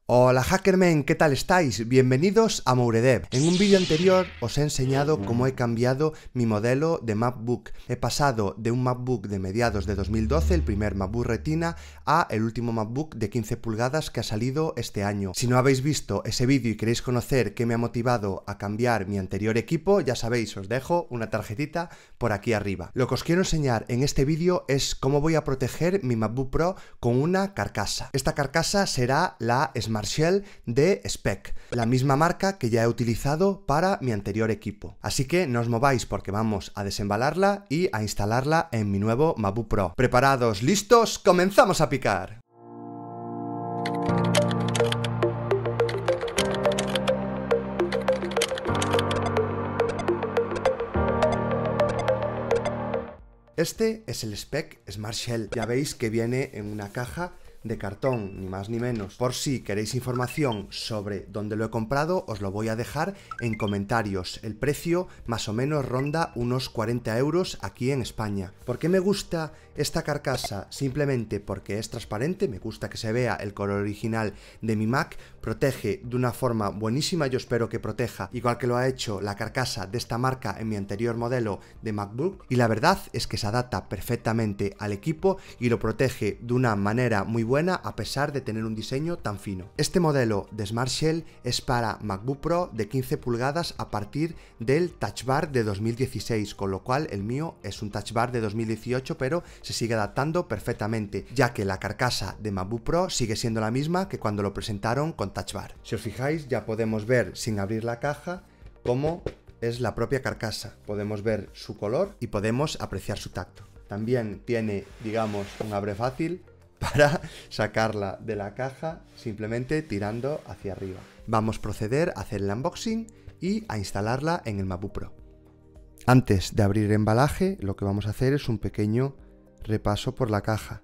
Hola Hackermen, ¿qué tal estáis? Bienvenidos a Mouredev. En un vídeo anterior os he enseñado cómo he cambiado mi modelo de MacBook. He pasado de un MacBook de mediados de 2012, el primer MacBook Retina, a el último MacBook de 15 pulgadas que ha salido este año. Si no habéis visto ese vídeo y queréis conocer qué me ha motivado a cambiar mi anterior equipo, ya sabéis, os dejo una tarjetita por aquí arriba. Lo que os quiero enseñar en este vídeo es cómo voy a proteger mi MacBook Pro con una carcasa. Esta carcasa será la Smart Shell de Spec, la misma marca que ya he utilizado para mi anterior equipo. Así que no os mováis porque vamos a desembalarla y a instalarla en mi nuevo MacBook Pro. ¿Preparados? ¿Listos? ¡Comenzamos a picar! Este es el Spec Smart Shell. Ya veis que viene en una caja de cartón, ni más ni menos. Por si queréis información sobre dónde lo he comprado, os lo voy a dejar en comentarios. El precio más o menos ronda unos 40 euros aquí en España. ¿Por qué me gusta esta carcasa? Simplemente porque es transparente, me gusta que se vea el color original de mi Mac, protege de una forma buenísima, yo espero que proteja igual que lo ha hecho la carcasa de esta marca en mi anterior modelo de MacBook, y la verdad es que se adapta perfectamente al equipo y lo protege de una manera muy buena a pesar de tener un diseño tan fino. Este modelo de Smart Shell es para MacBook Pro de 15 pulgadas a partir del Touch Bar de 2016, con lo cual el mío es un Touch Bar de 2018, pero se sigue adaptando perfectamente, ya que la carcasa de MacBook Pro sigue siendo la misma que cuando lo presentaron con Touch Bar. Si os fijáis, ya podemos ver sin abrir la caja cómo es la propia carcasa. Podemos ver su color y podemos apreciar su tacto. También tiene, digamos, un abre fácil para sacarla de la caja simplemente tirando hacia arriba. Vamos a proceder a hacer el unboxing y a instalarla en el MacBook Pro. Antes de abrir el embalaje, lo que vamos a hacer es un pequeño repaso por la caja.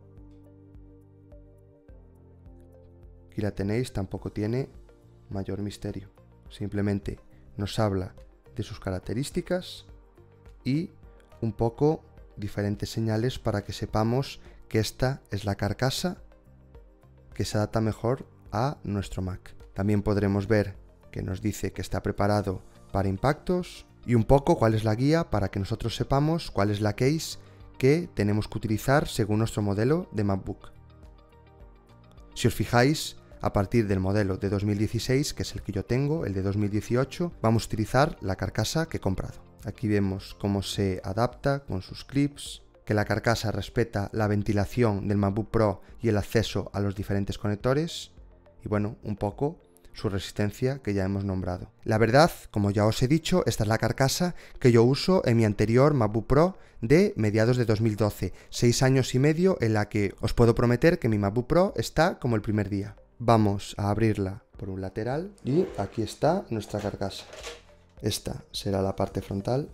Aquí la tenéis, tampoco tiene mayor misterio. Simplemente nos habla de sus características y un poco diferentes señales para que sepamos que esta es la carcasa que se adapta mejor a nuestro Mac. También podremos ver que nos dice que está preparado para impactos y un poco cuál es la guía para que nosotros sepamos cuál es la case que tenemos que utilizar según nuestro modelo de MacBook. Si os fijáis, a partir del modelo de 2016, que es el que yo tengo, el de 2018, vamos a utilizar la carcasa que he comprado. Aquí vemos cómo se adapta con sus clips, que la carcasa respeta la ventilación del MacBook Pro y el acceso a los diferentes conectores, y bueno, un poco su resistencia que ya hemos nombrado. La verdad, como ya os he dicho, esta es la carcasa que yo uso en mi anterior MacBook Pro de mediados de 2012, 6 años y medio en la que os puedo prometer que mi MacBook Pro está como el primer día. Vamos a abrirla por un lateral y aquí está nuestra carcasa. Esta será la parte frontal.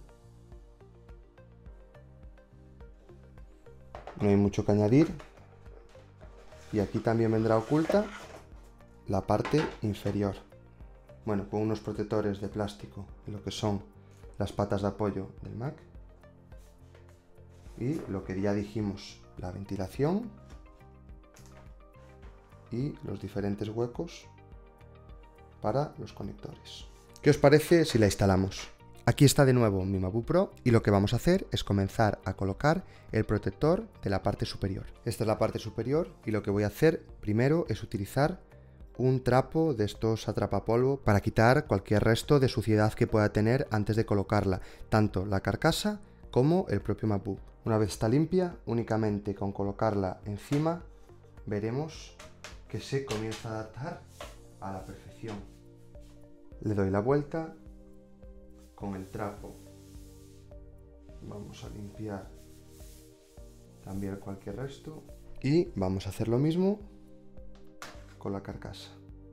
No hay mucho que añadir. Y aquí también vendrá oculta la parte inferior. Bueno, con unos protectores de plástico, lo que son las patas de apoyo del Mac. Y lo que ya dijimos, la ventilación y los diferentes huecos para los conectores. ¿Qué os parece si la instalamos? Aquí está de nuevo mi MacBook Pro y lo que vamos a hacer es comenzar a colocar el protector de la parte superior. Esta es la parte superior y lo que voy a hacer primero es utilizar un trapo de estos atrapapolvo para quitar cualquier resto de suciedad que pueda tener antes de colocarla, tanto la carcasa como el propio MacBook. Una vez está limpia, únicamente con colocarla encima veremos que se comienza a adaptar a la perfección. Le doy la vuelta con el trapo. Vamos a limpiar también cualquier resto y vamos a hacer lo mismo con la carcasa.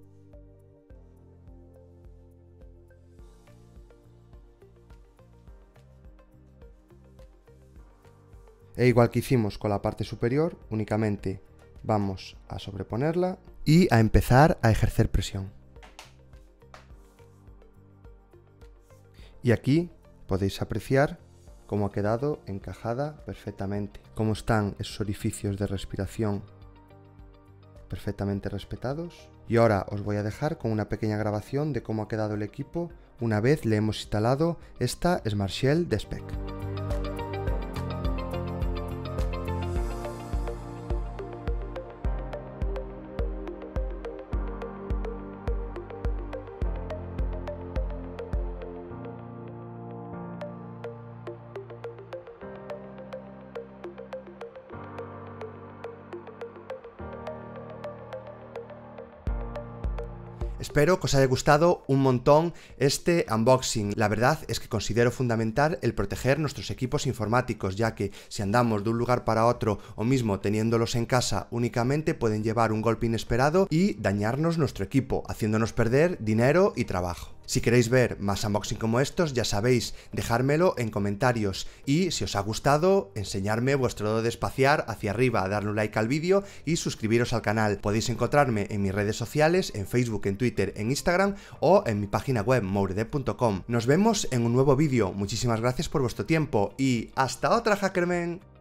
E igual que hicimos con la parte superior, únicamente vamos a sobreponerla y a empezar a ejercer presión. Y aquí podéis apreciar cómo ha quedado encajada perfectamente, cómo están esos orificios de respiración perfectamente respetados Y ahora os voy a dejar con una pequeña grabación de cómo ha quedado el equipo una vez le hemos instalado esta Smart Shell de Spec. Espero que os haya gustado un montón este unboxing. La verdad es que considero fundamental el proteger nuestros equipos informáticos, ya que si andamos de un lugar para otro o mismo teniéndolos en casa únicamente pueden llevar un golpe inesperado y dañarnos nuestro equipo, haciéndonos perder dinero y trabajo. Si queréis ver más unboxing como estos, ya sabéis, dejármelo en comentarios y si os ha gustado, enseñarme vuestro dedo de espaciar hacia arriba, darle un like al vídeo y suscribiros al canal. Podéis encontrarme en mis redes sociales, en Facebook, en Twitter, en Instagram o en mi página web mouredep.com. Nos vemos en un nuevo vídeo. Muchísimas gracias por vuestro tiempo y ¡hasta otra, Hackermen!